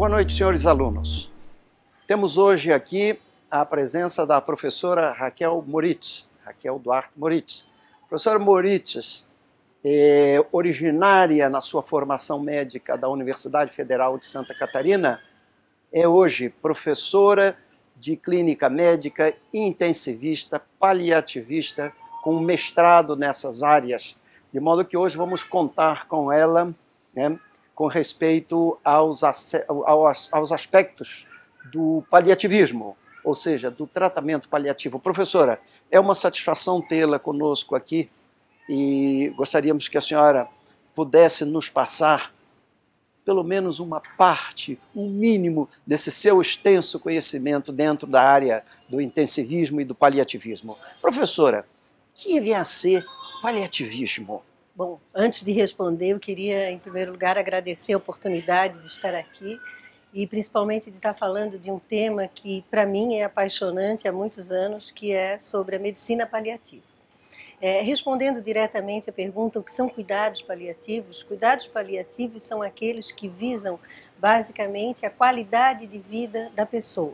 Boa noite, senhores alunos. Temos hoje aqui a presença da professora Raquel Moritz, Raquel Duarte Moritz. Professora Moritz é originária na sua formação médica da Universidade Federal de Santa Catarina, é hoje professora de clínica médica, intensivista, paliativista, com mestrado nessas áreas, de modo que hoje vamos contar com ela, né, com respeito aos aspectos do paliativismo, ou seja, do tratamento paliativo. Professora, é uma satisfação tê-la conosco aqui e gostaríamos que a senhora pudesse nos passar pelo menos uma parte, um mínimo desse seu extenso conhecimento dentro da área do intensivismo e do paliativismo. Professora, o que vem a ser paliativismo? Bom, antes de responder, eu queria, em primeiro lugar, agradecer a oportunidade de estar aqui e principalmente de estar falando de um tema que, para mim, é apaixonante há muitos anos, que é sobre a medicina paliativa. Respondendo diretamente à pergunta, o que são cuidados paliativos? Cuidados paliativos são aqueles que visam, basicamente, a qualidade de vida da pessoa.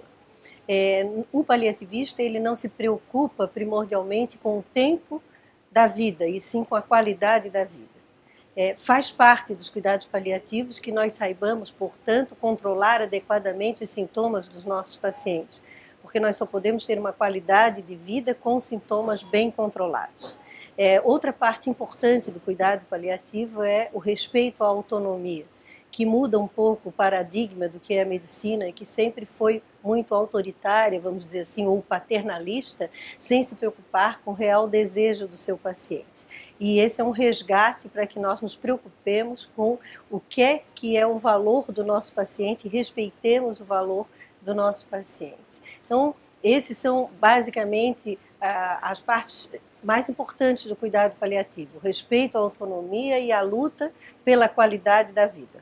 O paliativista, ele não se preocupa primordialmente com o tempo da vida, e sim com a qualidade da vida. Faz parte dos cuidados paliativos que nós saibamos, portanto, controlar adequadamente os sintomas dos nossos pacientes, porque nós só podemos ter uma qualidade de vida com sintomas bem controlados. Outra parte importante do cuidado paliativo é o respeito à autonomia, que muda um pouco o paradigma do que é a medicina, que sempre foi muito autoritária, vamos dizer assim, ou paternalista, sem se preocupar com o real desejo do seu paciente. E esse é um resgate para que nós nos preocupemos com o que é o valor do nosso paciente e respeitemos o valor do nosso paciente. Então, esses são basicamente as partes mais importantes do cuidado paliativo: o respeito à autonomia e a luta pela qualidade da vida.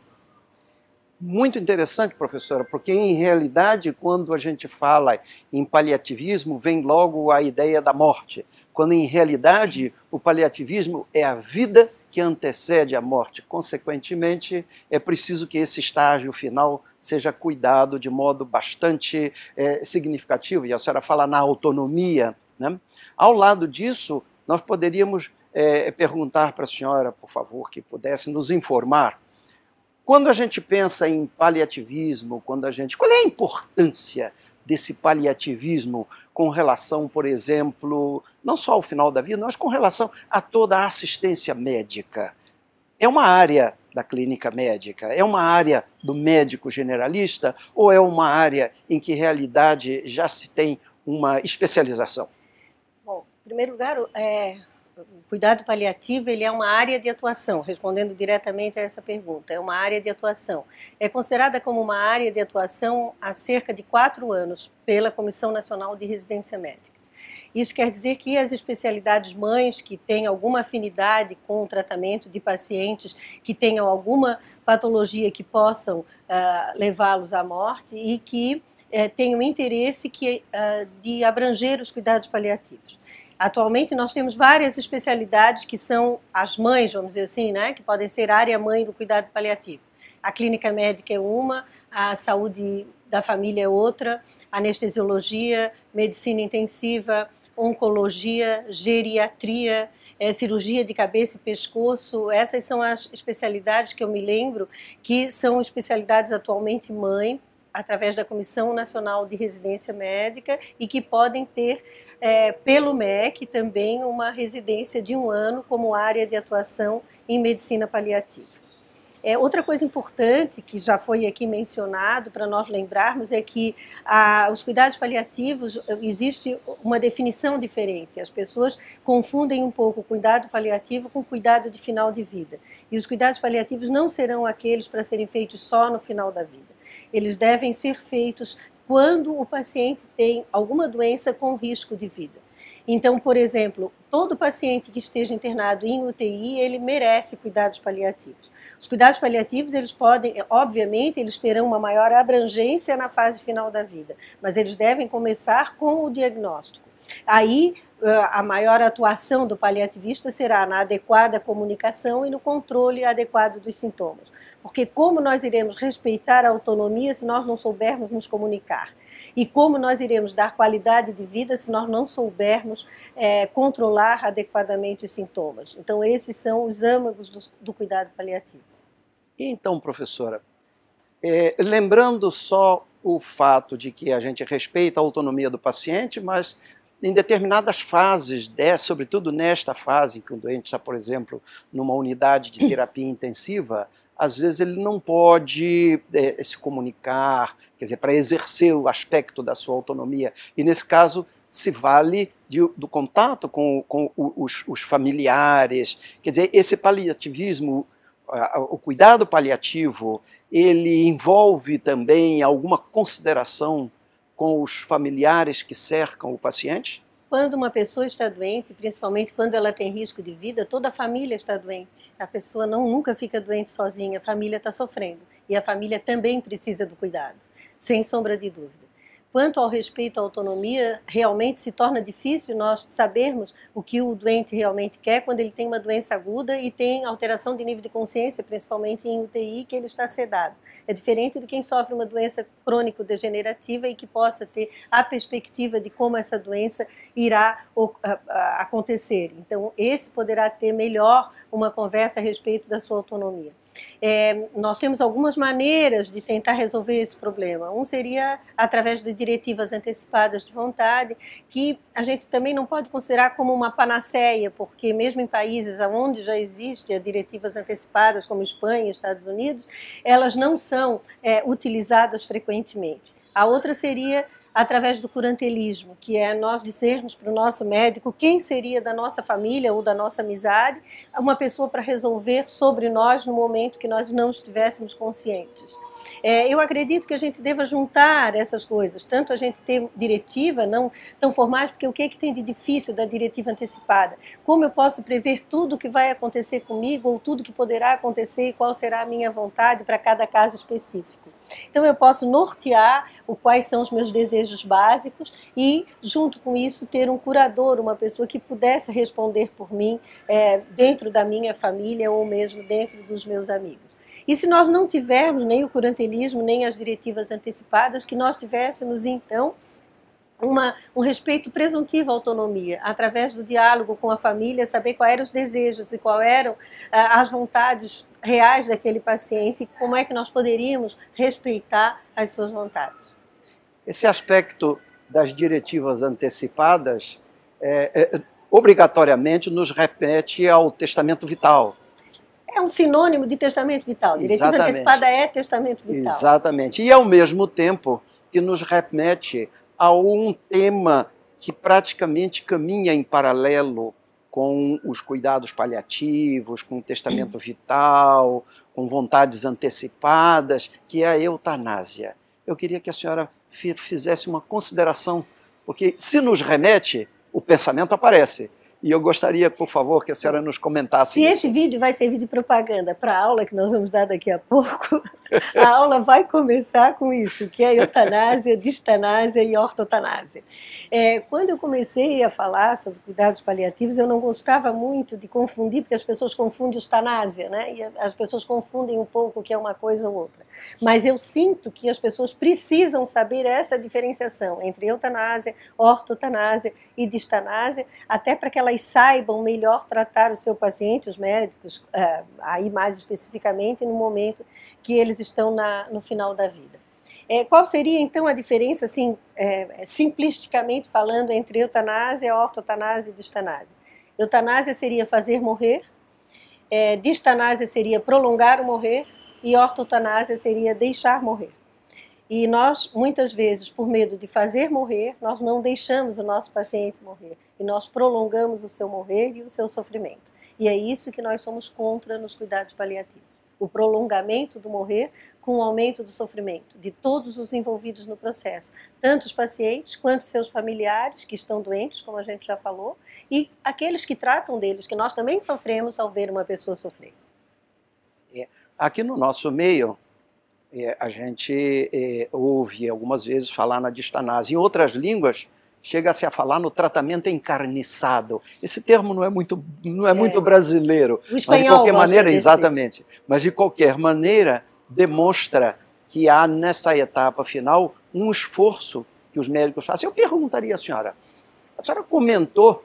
Muito interessante, professora, porque em realidade, quando a gente fala em paliativismo, vem logo a ideia da morte, quando em realidade o paliativismo é a vida que antecede a morte. Consequentemente, é preciso que esse estágio final seja cuidado de modo bastante significativo, e a senhora fala na autonomia, né? Ao lado disso, nós poderíamos perguntar para a senhora, por favor, que pudesse nos informar. Quando a gente pensa em paliativismo, qual é a importância desse paliativismo com relação, por exemplo, não só ao final da vida, mas com relação a toda a assistência médica? É uma área da clínica médica? É uma área do médico generalista? Ou é uma área em que, em realidade, já se tem uma especialização? Bom, em primeiro lugar, o cuidado paliativo, ele é uma área de atuação, respondendo diretamente a essa pergunta, é uma área de atuação. É considerada como uma área de atuação há cerca de 4 anos pela Comissão Nacional de Residência Médica. Isso quer dizer que as especialidades mães que têm alguma afinidade com o tratamento de pacientes que tenham alguma patologia que possam levá-los à morte e que tenham interesse de abranger os cuidados paliativos. Atualmente nós temos várias especialidades que são as mães, vamos dizer assim, né, que podem ser a área mãe do cuidado paliativo. A clínica médica é uma, a saúde da família é outra, anestesiologia, medicina intensiva, oncologia, geriatria, cirurgia de cabeça e pescoço. Essas são as especialidades que eu me lembro que são especialidades atualmente mãe, através da Comissão Nacional de Residência Médica, e que podem ter, pelo MEC, também uma residência de 1 ano como área de atuação em medicina paliativa. Outra coisa importante que já foi aqui mencionado para nós lembrarmos é que os cuidados paliativos, existe uma definição diferente. As pessoas confundem um pouco o cuidado paliativo com o cuidado de final de vida. E os cuidados paliativos não serão aqueles para serem feitos só no final da vida. Eles devem ser feitos quando o paciente tem alguma doença com risco de vida. Então, por exemplo, todo paciente que esteja internado em UTI, ele merece cuidados paliativos. Os cuidados paliativos, eles podem, obviamente, eles terão uma maior abrangência na fase final da vida, mas eles devem começar com o diagnóstico. Aí, a maior atuação do paliativista será na adequada comunicação e no controle adequado dos sintomas. Porque como nós iremos respeitar a autonomia se nós não soubermos nos comunicar? E como nós iremos dar qualidade de vida se nós não soubermos controlar adequadamente os sintomas? Então, esses são os âmagos do cuidado paliativo. Então, professora, lembrando só o fato de que a gente respeita a autonomia do paciente, mas em determinadas fases, sobretudo nesta fase, em que o doente está, por exemplo, numa unidade de terapia intensiva, às vezes ele não pode se comunicar, quer dizer, para exercer o aspecto da sua autonomia. E nesse caso se vale do contato com os familiares. Quer dizer, esse paliativismo, o cuidado paliativo, ele envolve também alguma consideração com os familiares que cercam o paciente? Quando uma pessoa está doente, principalmente quando ela tem risco de vida, toda a família está doente. A pessoa nunca fica doente sozinha, a família está sofrendo. E a família também precisa do cuidado, sem sombra de dúvida. Quanto ao respeito à autonomia, realmente se torna difícil nós sabermos o que o doente realmente quer quando ele tem uma doença aguda e tem alteração de nível de consciência, principalmente em UTI, que ele está sedado. É diferente de quem sofre uma doença crônico-degenerativa e que possa ter a perspectiva de como essa doença irá acontecer. Então, esse poderá ter melhor uma conversa a respeito da sua autonomia. Nós temos algumas maneiras de tentar resolver esse problema. Um seria através de diretivas antecipadas de vontade, que a gente também não pode considerar como uma panaceia, porque mesmo em países onde já existem diretivas antecipadas, como Espanha e Estados Unidos, elas não são utilizadas frequentemente. A outra seria através do curantelismo, que é nós dizermos para o nosso médico quem seria da nossa família ou da nossa amizade uma pessoa para resolver sobre nós no momento que nós não estivéssemos conscientes. Eu acredito que a gente deva juntar essas coisas, tanto a gente ter diretiva, não tão formais, porque o que tem de difícil da diretiva antecipada? Como eu posso prever tudo o que vai acontecer comigo ou tudo que poderá acontecer e qual será a minha vontade para cada caso específico? Então eu posso nortear quais são os meus desejos básicos e, junto com isso, ter um curador, uma pessoa que pudesse responder por mim dentro da minha família ou mesmo dentro dos meus amigos. E se nós não tivermos nem o curantelismo, nem as diretivas antecipadas, que nós tivéssemos, então, um respeito presuntivo à autonomia, através do diálogo com a família, saber quais eram os desejos e quais eram as vontades reais daquele paciente, e como é que nós poderíamos respeitar as suas vontades. Esse aspecto das diretivas antecipadas obrigatoriamente nos remete ao testamento vital. É um sinônimo de testamento vital. Diretiva antecipada é testamento vital. Exatamente. E, ao mesmo tempo, que nos remete a um tema que praticamente caminha em paralelo com os cuidados paliativos, com o testamento vital, com vontades antecipadas, que é a eutanásia. Eu queria que a senhora fizesse uma consideração, porque se nos remete, o pensamento aparece. E eu gostaria, por favor, que a senhora nos comentasse isso. Se esse vídeo vai servir de propaganda para a aula que nós vamos dar daqui a pouco, a aula vai começar com isso, que é eutanásia, distanásia e ortotanásia. Quando eu comecei a falar sobre cuidados paliativos, eu não gostava muito de confundir, porque as pessoas confundem eutanásia, né? E as pessoas confundem um pouco o que é uma coisa ou outra. Mas eu sinto que as pessoas precisam saber essa diferenciação entre eutanásia, ortotanásia e distanásia, até para que elas saibam melhor tratar o seu paciente, os médicos, aí mais especificamente no momento que eles estão no final da vida. Qual seria então a diferença, assim, simplisticamente falando, entre eutanásia, ortotanásia e distanásia? Eutanásia seria fazer morrer, distanásia seria prolongar o morrer e ortotanásia seria deixar morrer. E nós, muitas vezes, por medo de fazer morrer, nós não deixamos o nosso paciente morrer. E nós prolongamos o seu morrer e o seu sofrimento. E é isso que nós somos contra nos cuidados paliativos. O prolongamento do morrer com o aumento do sofrimento de todos os envolvidos no processo. Tanto os pacientes, quanto seus familiares, que estão doentes, como a gente já falou, e aqueles que tratam deles, que nós também sofremos ao ver uma pessoa sofrer. Aqui no nosso meio, a gente ouve algumas vezes falar na distanásia. Em outras línguas, chega-se a falar no tratamento encarniçado. Esse termo não é muito brasileiro. O espanhol, mas de qualquer maneira, exatamente. Mas de qualquer maneira demonstra que há nessa etapa final um esforço que os médicos fazem. Eu perguntaria à senhora, a senhora comentou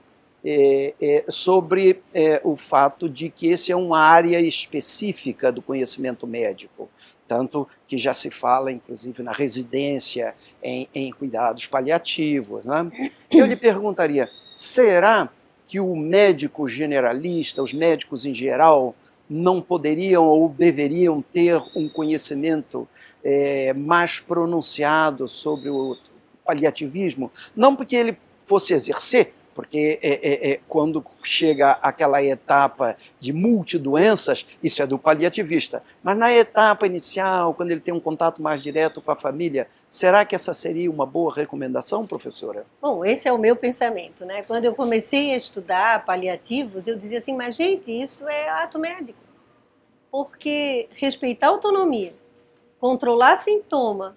sobre o fato de que esse é uma área específica do conhecimento médico, tanto que já se fala, inclusive, na residência em cuidados paliativos, né? Eu lhe perguntaria, será que o médico generalista, os médicos em geral, não poderiam ou deveriam ter um conhecimento mais pronunciado sobre o paliativismo? Não porque ele fosse exercer, porque quando chega aquela etapa de multidoenças, isso é do paliativista. Mas na etapa inicial, quando ele tem um contato mais direto com a família, será que essa seria uma boa recomendação, professora? Bom, esse é o meu pensamento, né? Quando eu comecei a estudar paliativos, eu dizia assim, mas gente, isso é ato médico. Porque respeitar a autonomia, controlar sintoma,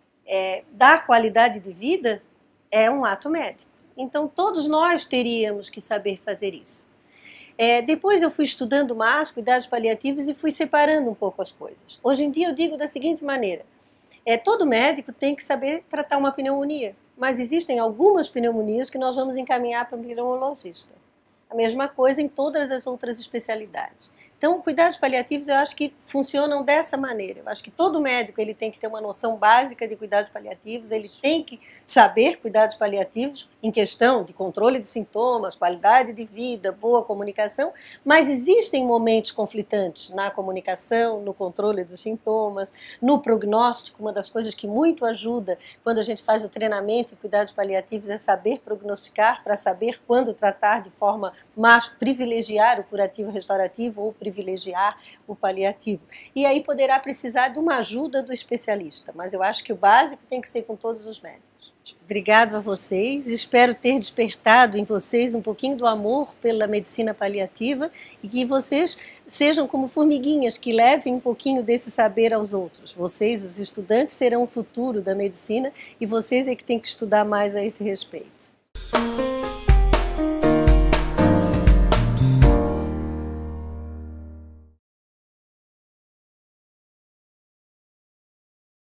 dar qualidade de vida, é um ato médico. Então, todos nós teríamos que saber fazer isso. Depois eu fui estudando mais cuidados paliativos e fui separando um pouco as coisas. Hoje em dia eu digo da seguinte maneira, todo médico tem que saber tratar uma pneumonia, mas existem algumas pneumonias que nós vamos encaminhar para um pneumologista. A mesma coisa em todas as outras especialidades. Então, cuidados paliativos eu acho que funcionam dessa maneira. Eu acho que todo médico ele tem que ter uma noção básica de cuidados paliativos, ele tem que saber cuidados paliativos em questão de controle de sintomas, qualidade de vida, boa comunicação, mas existem momentos conflitantes na comunicação, no controle dos sintomas, no prognóstico. Uma das coisas que muito ajuda quando a gente faz o treinamento em cuidados paliativos é saber prognosticar, para saber quando tratar de forma mais privilegiar o curativo restaurativo ou privilegiar o paliativo. E aí poderá precisar de uma ajuda do especialista, mas eu acho que o básico tem que ser com todos os médicos. Obrigado a vocês, espero ter despertado em vocês um pouquinho do amor pela medicina paliativa e que vocês sejam como formiguinhas que levem um pouquinho desse saber aos outros. Vocês, os estudantes, serão o futuro da medicina e vocês é que têm que estudar mais a esse respeito.